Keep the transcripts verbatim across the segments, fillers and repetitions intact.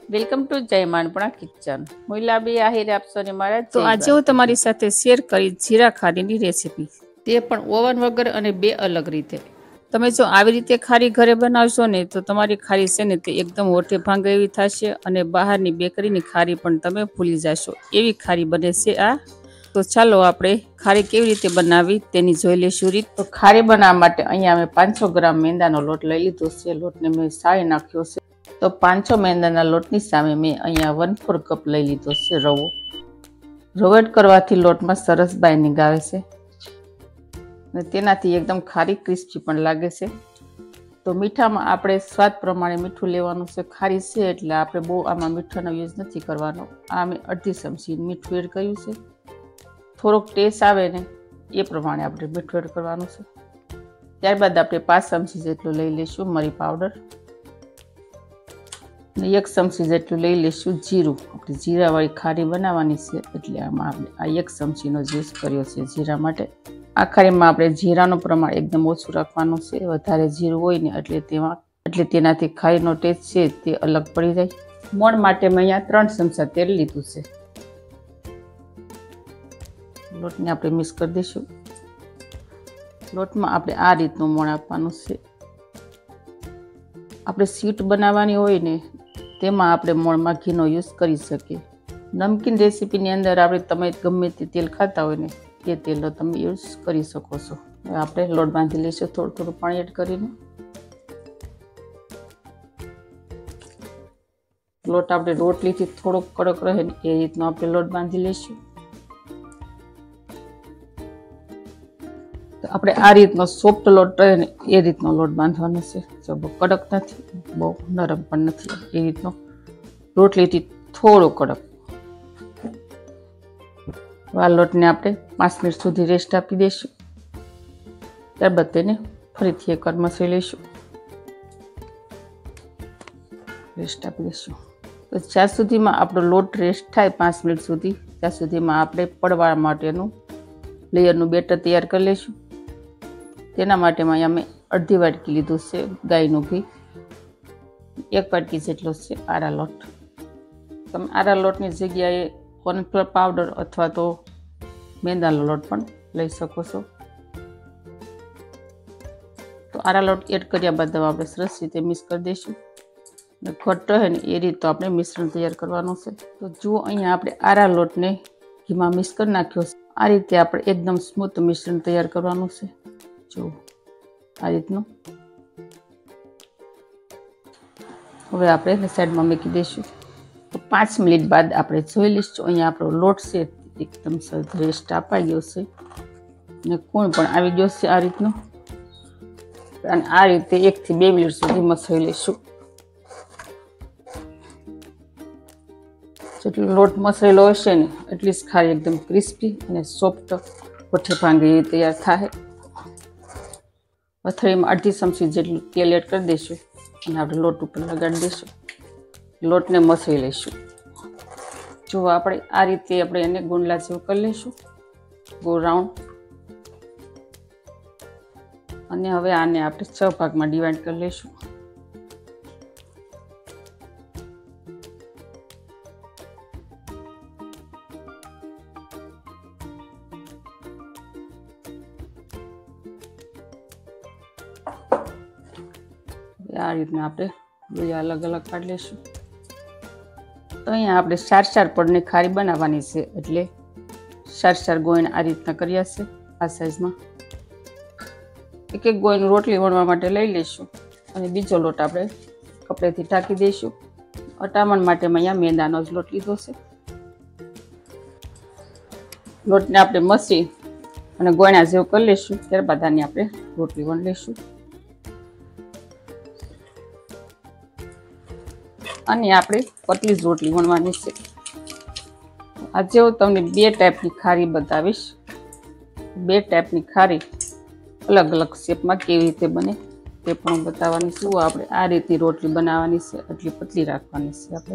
Welcome to જય માનપણા kitchen. હું લાબી આહિર આપશોને મારા. તો આજે હું તમારી સાથે શેર કરી જીરા ખારીની રેસીપી, તે પણ ઓવન વગર અને બે અલગ રીતે. તમે જો આવી રીતે ખારી ઘરે બનાવશો ને તો તમારી ખારી છે ને તે એકદમ હોઠે ભાંગે એવી થશે અને બહારની બેકરીની ખારી પણ તમે ભૂલી જશો એવી ખારી બને છે આ. તો ચાલો આપણે ખારી કેવી રીતે બનાવી તેની જોઈ લઈશું રીત. તો ખારી બનાવવા માટે અહીંયા અમે પાંચસો ગ્રામ મેંદાનો લોટ લઈ લીધો છે. લોટને મેં સાળી નાખ્યો છે. તો પાંચસો મેંદાના લોટની સામે મેં અહીંયા વન ફોર કપ લઈ લીધો છે રવો. રવો એડ કરવાથી લોટમાં સરસ બાઇન્ડિંગ આવે છે અને તેનાથી એકદમ ખારી ક્રિસ્પી પણ લાગે છે. તો મીઠામાં આપણે સ્વાદ પ્રમાણે મીઠું લેવાનું છે. ખારી છે એટલે આપણે બહુ આમાં મીઠાનો યુઝ નથી કરવાનો. આ મેં અડધી ચમચી મીઠું એડ કર્યું છે. થોડોક ટેસ્ટ આવે ને એ પ્રમાણે આપણે મીઠું એડ કરવાનું છે. ત્યારબાદ આપણે પાંચ ચમચી જેટલું લઈ લઈશું મરી પાવડર અને એક ચમચી જેટલું લઈ લઈશું જીરું. આપણે જીરાવાળી ખારી બનાવવાની છે એટલે આમાં આપણે આ એક ચમચીનો યુઝ કર્યો છે જીરા માટે. આ ખારીમાં આપણે જીરાનું પ્રમાણ એકદમ ઓછું રાખવાનું છે. વધારે જીરું હોય ને એટલે તેમાં એટલે તેનાથી ખારીનો ટેસ્ટ છે તે અલગ પડી જાય. મોણ માટે મેં અહીંયા ત્રણ ચમચા તેલ લીધું છે. લોટને આપણે મિક્સ કરી દઈશું. લોટમાં આપણે આ રીતનું મોણ આપવાનું છે. આપણે સ્વીટ બનાવવાની હોય ને તેમાં આપણે મોણમાં ઘીનો યુઝ કરી શકીએ. નમકીન રેસીપીની અંદર આપણે તમે ગમે તે તેલ ખાતા હોય ને તે તેલનો તમે યુઝ કરી શકો છો. હવે આપણે લોટ બાંધી લઈશું થોડું થોડું પાણી એડ કરીને. લોટ આપણે રોટલીથી થોડોક કડક રહે ને એ રીતનો આપણે લોટ બાંધી લઈશું. તો આપણે આ રીતનો સોફ્ટ લોટ રહે ને એ રીતનો લોટ બાંધવાનો છે. જો બહુ કડક નથી બહુ નરમ પણ નથી, એ રીતનો રોટલીથી થોડો કડક. આ લોટને આપણે પાંચ મિનિટ સુધી રેસ્ટ આપી દઈશું. ત્યારબાદ તેને ફરીથી એકવાર મસળી લઈશું. રેસ્ટ આપી દઈશું. તો જ્યાં સુધીમાં આપણો લોટ રેસ્ટ થાય પાંચ મિનિટ સુધી ત્યાં સુધીમાં આપણે પડવા માટેનું લેયરનું બેટર તૈયાર કરી લઈશું. તેના માટે અહીંયા મેં અડધી વાટકી લીધું છે ગાયનું ઘી. એક વાટકી જેટલો છે આરા લોટ. તમે આરા લોટની જગ્યાએ કોર્નફ્લોર પાવડર અથવા તો મેંદાનો લોટ પણ લઈ શકો છો. તો આરા લોટ એડ કર્યા બાદ આપણે સરસ રીતે મિક્સ કરી દઈશું. અને ઘટ રહે ને એ રીતે આપણે મિશ્રણ તૈયાર કરવાનું છે. તો જુઓ અહીંયા આપણે આરા લોટને ઘીમાં મિક્સ કરી નાખ્યો છે. આ રીતે આપણે એકદમ સ્મૂથ મિશ્રણ તૈયાર કરવાનું છે. જો આ રીતનું. હવે આપણે એને સાઈડમાં મૂકી દઈશું. તો પાંચ મિનિટ બાદ આપણે જોઈ લઈશું. અહીંયા આપણો લોટ છે એકદમ સરસ રેસ્ટ અપાઈ ગયો છે અને કોણ પણ આવી ગયો છે આ રીતનું. અને આ રીતે એકથી બે મિનિટ સુધી મસળી લઈશું. જેટલો લોટ મસળેલો હશે ને એટલી જ ખારી એકદમ ક્રિસ્પી અને સોફ્ટ હોઠે ભાંગે એ તૈયાર થાય. અથડીમાં અડધી ચમચી જેટલું તેલ એડ કરી દઈશું અને આપણે લોટ ઉપર લગાડી દઈશું. લોટને મસળી લઈશું. જો આપણે આ રીતે આપણે એને ગુંડલા જેવું કરી લઈશું, ગોળ રાઉન્ડ. અને હવે આને આપણે છ ભાગમાં ડિવાઈડ કરી લઈશું. આ રીતના આપણે લોહી અલગ અલગ કાઢી લઈશું. તો અહીંયા આપણે ચાર ચાર પડની ખારી બનાવવાની છે એટલે ચાર ચાર ગોયણ આ રીતના કર્યા છે આ સાઈઝમાં. એક એક ગોયણ રોટલી વણવા માટે લઈ લઈશું અને બીજો લોટ આપણે કપડેથી ઢાંકી દઈશું. અટામણ માટે મેં અહીંયા મેંદાનો જ લોટ લીધો છે. લોટને આપણે મસી અને ગોયણા જેવું કરી લઈશું. ત્યારબાદ આની આપણે રોટલી વણી લઈશું. અને આપણે પતલી જ રોટલી વણવાની છે. આજે હું તમને બે ટાઈપની ખારી બતાવીશ. બે ટાઈપની ખારી અલગ અલગ શેપમાં કેવી રીતે બને તે પણ હું બતાવવાની છું. આપણે આ રીતની રોટલી બનાવવાની છે, એટલી પતલી રાખવાની છે. આપણે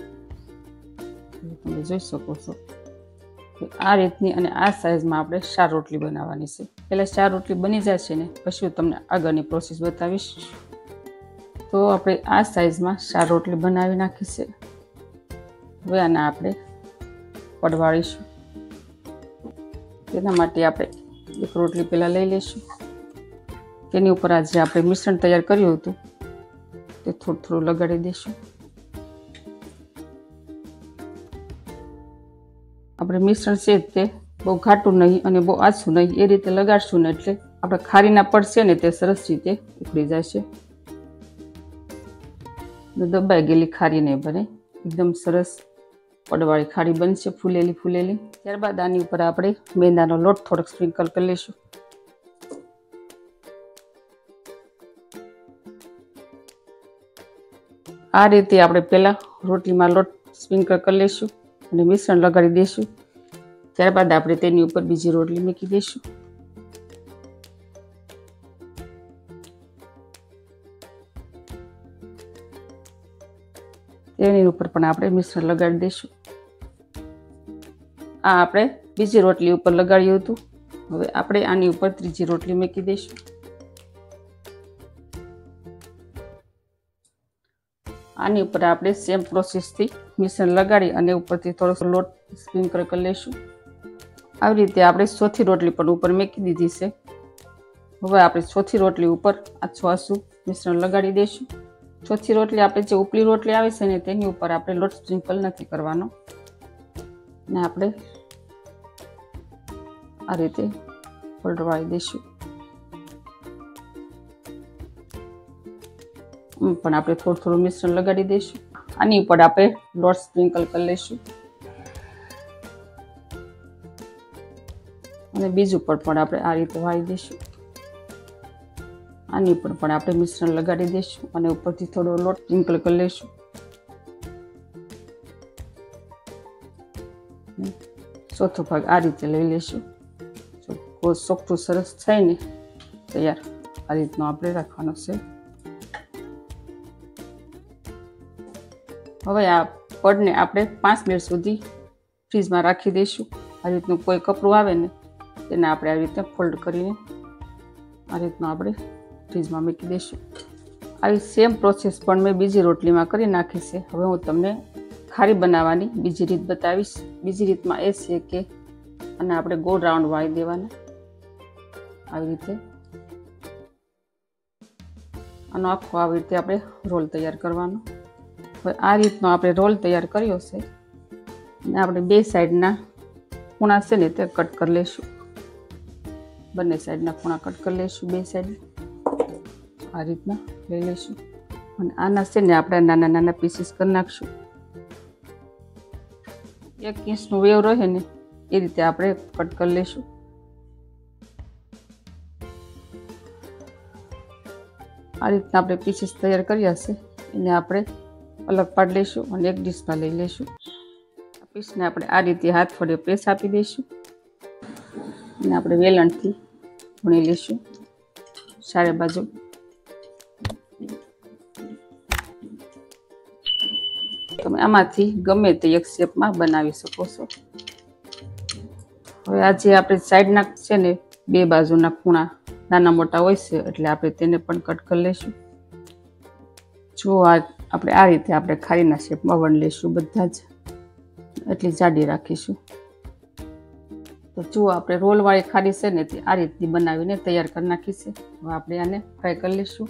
તમે જોઈ શકો છો આ રીતની અને આ સાઈઝમાં આપણે ચાર રોટલી બનાવવાની છે. પહેલાં ચાર રોટલી બની જશે ને પછી હું તમને આગળની પ્રોસેસ બતાવીશ. તો આપણે આ સાઈઝમાં ચાર રોટલી બનાવી નાખી છે. હવે આને આપણે પડવાળીશું. તેના માટે આપણે એક રોટલી પહેલાં લઈ લઈશું. તેની ઉપર આજે આપણે મિશ્રણ તૈયાર કર્યું હતું તે થોડું થોડું લગાડી દઈશું. આપણે મિશ્રણ છે તે બહુ ઘાટું નહીં અને બહુ આછું નહીં એ રીતે લગાડશું ને એટલે આપણે ખારીના પડશે ને તે સરસ રીતે ઉકળી જશે. દબાઈ ગયેલી ખારી નહીં બને, એકદમ સરસ પડવાળી ખારી બનશે, ફૂલેલી ફૂલેલી. ત્યારબાદ આની ઉપર આપણે મેંદાનો લોટ થોડોક સ્પ્રિંકલ કરી લઈશું. આ રીતે આપણે પહેલા રોટલીમાં લોટ સ્પ્રિંકલ કરી લઈશું અને મિશ્રણ લગાડી દઈશું. ત્યારબાદ આપણે તેની ઉપર બીજી રોટલી મૂકી દઈશું. તેની ઉપર પણ આપણે મિશ્રણ લગાડી દઈશું. આ આપણે બીજી રોટલી ઉપર લગાડ્યું હતું. હવે આપણે આની ઉપર ત્રીજી રોટલી મૂકી દઈશું. આની ઉપર આપણે સેમ પ્રોસેસથી મિશ્રણ લગાડી અને ઉપરથી થોડોક લોટ સ્પ્રિંકલ કરી લઈશું. આવી રીતે આપણે ચોથી રોટલી પણ ઉપર મૂકી દીધી છે. હવે આપણે ચોથી રોટલી ઉપર આછું આછું મિશ્રણ લગાડી દઈશું. ચોથી રોટલી આપણે જે ઉપલી રોટલી આવે છે ને તેની ઉપર આપણે લોટ સ્પ્રિંકલ નથી કરવાનો ને આપણે આ રીતે પલટવાળી દઈશું. પણ આપણે થોડું થોડું મિશ્રણ લગાડી દઈશું. આની ઉપર આપણે લોટ સ્પ્રિંકલ કરી લઈશું અને બીજું પર પણ આપણે આ રીતે વાળી દઈશું. આની ઉપર પણ આપણે મિશ્રણ લગાડી દઈશું અને ઉપરથી થોડો લોટ સ્પ્રિંકલ કરી લઈશું. ચોથો ભાગ આ રીતે લઈ લઈશું. જો ચોખ્ખું સરસ થાય ને તૈયાર આ રીતનું આપણે રાખવાનું છે. હવે આ પડને આપણે પાંચ મિનિટ સુધી ફ્રીજમાં રાખી દઈશું. આ રીતનું કોઈ કપડું આવે ને તેને આપણે આ રીતે ફોલ્ડ કરીને આ રીતનું આપણે ફ્રીજમાં મૂકી દઈશું. આવી સેમ પ્રોસેસ પણ મેં બીજી રોટલીમાં કરી નાખી છે. હવે હું તમને ખારી બનાવવાની બીજી રીત બતાવીશ. બીજી રીતમાં એ છે કે અને આપણે ગોળ રાઉન્ડ વાળી દેવાના આવી રીતે. આનો આખો આવી રીતે આપણે રોલ તૈયાર કરવાનો. હવે આ રીતનો આપણે રોલ તૈયાર કર્યો છે અને આપણે બે સાઈડના ખૂણા છે ને તે કટ કરી લઈશું. બંને સાઈડના ખૂણા કટ કરી લઈશું. બે સાઈડ આ રીતના લઈ લઈશું અને આના છે ને આપણે નાના નાના પીસીસ કરી નાખશું. એક ઇંચનું વેવ રહે ને એ રીતે આપણે કટ કરી લઈશું. આ રીતના આપણે પીસીસ તૈયાર કર્યા છે એને આપણે અલગ પાડી લઈશું અને એક ડીશમાં લઈ લઈશું. આ પીસને આપણે આ રીતે હાથ વડે પ્રેસ આપી દઈશું અને આપણે વેલણથી વણી લઈશું ચારે બાજુ. તમે આમાંથી ગમે તે એક શેપમાં બનાવી શકો છો. હવે આજે આપણે સાઈડના છે ને બે બાજુના ખૂણા નાના મોટા હોય છે એટલે આપણે તેને પણ કટ કરી લઈશું. જો આ આપણે આ રીતે આપણે ખારીના શેપમાં વણી લઈશું બધા જ, એટલી જાડી રાખીશું. તો જો આપણે રોલવાળી ખારી છે ને તે આ રીતની બનાવીને તૈયાર કરી નાખી છે. હવે આપણે આને ફ્રાય કરી લઈશું.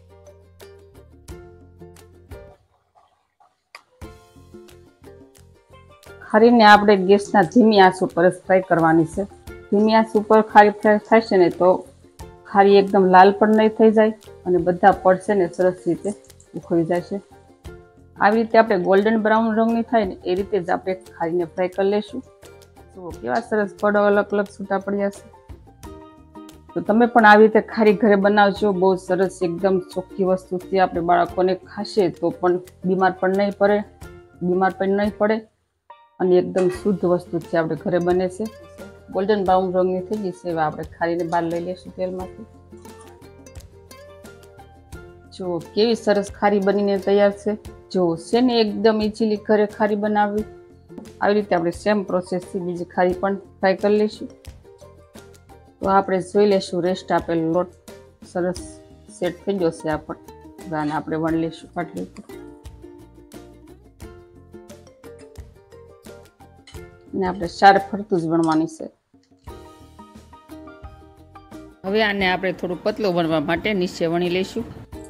ખારીને આપણે ગેસના ધીમી આંચ ઉપર જ ફ્રાય કરવાની છે. ધીમી આંચ ઉપર ખારી ફ્રાય થશે ને તો ખારી એકદમ લાલ પણ નહીં થઈ જાય અને બધા પડશે ને સરસ રીતે ઉખડી જાય છે. આવી રીતે આપણે ગોલ્ડન બ્રાઉન રંગની થાય ને એ રીતે જ આપણે ખારીને ફ્રાય કરી લઈશું. જુઓ કેવા સરસ પડ અલગ અલગ છૂટા પડ્યા છે. તો તમે પણ આવી રીતે ખારી ઘરે બનાવજો. બહુ સરસ એકદમ ચોખ્ખી વસ્તુથી આપણે બાળકોને ખાશે તો પણ બીમાર પણ નહીં પડે બીમાર પણ નહીં પડે અને એકદમ શુદ્ધ વસ્તુથી આપણે ઘરે બને છે. ગોલ્ડન બ્રાઉન રંગની થઈ ગઈ છે. હવે આપણે ખારીને બહાર લઈ લઈશું તેલમાંથી. જો કેવી સરસ ખારી બનીને તૈયાર છે. જો છે ને એકદમ ઇઝીલી ઘરે ખારી બનાવવી. આવી રીતે આપણે સેમ પ્રોસેસથી બીજી ખારી પણ ફ્રાય કરી લઈશું. તો આપણે જોઈ લઈશું રેસ્ટ આપેલ લોટ સરસ સેટ થઈ ગયો છે. આ પણ આને આપણે વણી લઈશું પાટલી ઉપર. અને આપણે ચાર ફરતું જ વણવાની છે. હવે આને આપણે થોડું પતલું વણવા માટે નીચે વણી લઈશું.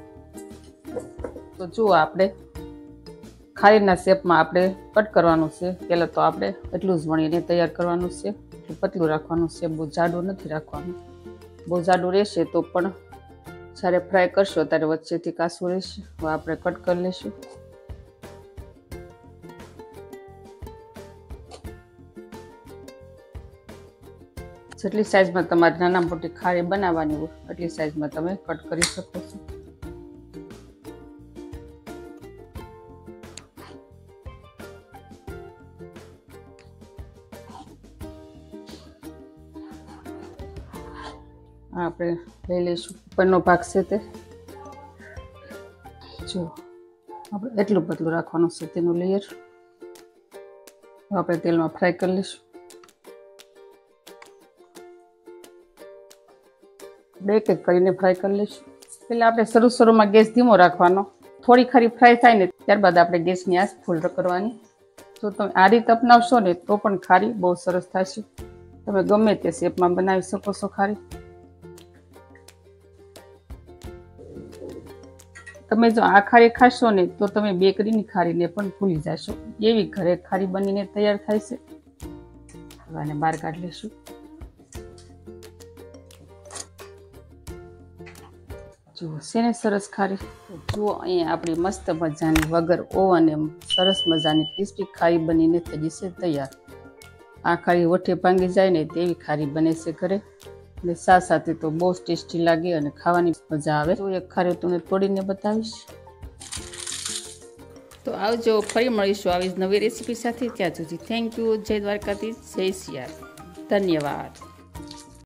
તો જુઓ આપણે ખારીના શેપમાં આપણે કટ કરવાનું છે. પહેલાં તો આપણે એટલું જ વણીને તૈયાર કરવાનું છે. એટલું પતલું રાખવાનું છે, બહુ જાડું નથી રાખવાનું. બહુ જાડું રહેશે તો પણ જ્યારે ફ્રાય કરશો ત્યારે વચ્ચેથી કાચું રહેશે. હવે આપણે કટ કરી લઈશું. જેટલી સાઈઝમાં તમારે નાના મોટી ખારી બનાવવાની હોય એટલી સાઈઝમાં તમે કટ કરી શકો છો. આપણે લઈ લઈશું ઉપરનો ભાગ છે તે જો આપણે એટલું પતલું રાખવાનું છે તેનું લેયર. આપણે તેલમાં ફ્રાય કરી લઈશું. બે એક કરીને ફ્રાય કરી લઈશું. પહેલાં આપણે શરૂ શરૂમાં ગેસ ધીમો રાખવાનો. થોડી ખરી ફ્રાય થાય ને ત્યારબાદ આપણે ગેસની આંચ ફૂલ કરવાની. જો તમે આ રીત અપનાવશો ને તો પણ ખારી બહુ સરસ થશે. તમે ગમે તે શેપમાં બનાવી શકો છો ખારી. તમે જો આ ખારી ખાશો ને તો તમે બેકરીની ખારીને પણ ભૂલી જશો. એવી ઘરે ખારી બનીને તૈયાર થાય છે. હવે આને બહાર કાઢી લઈશું. જુઓ છે ને સરસ ખારી. જુઓ અહીંયા આપણી મસ્ત મજાની વગર ઓવને સરસ મજાની ક્રિસ્પી ખારી બનીને થઈ જશે તૈયાર. આ ખારી વઠે ભાંગી જાય ને તેવી ખારી બને છે ઘરે. અને સાથે સાથે તો બહુ ટેસ્ટી લાગે અને ખાવાની મજા આવે. તો એક ખારી તમને તોડીને બતાવીશ. તો આવજો, ફરી મળીશું આવી જ નવી રેસીપી સાથે. ત્યાં સુધી થેન્ક યુ. જય દ્વારકાધીશ, જય સિયારામ, ધન્યવાદ.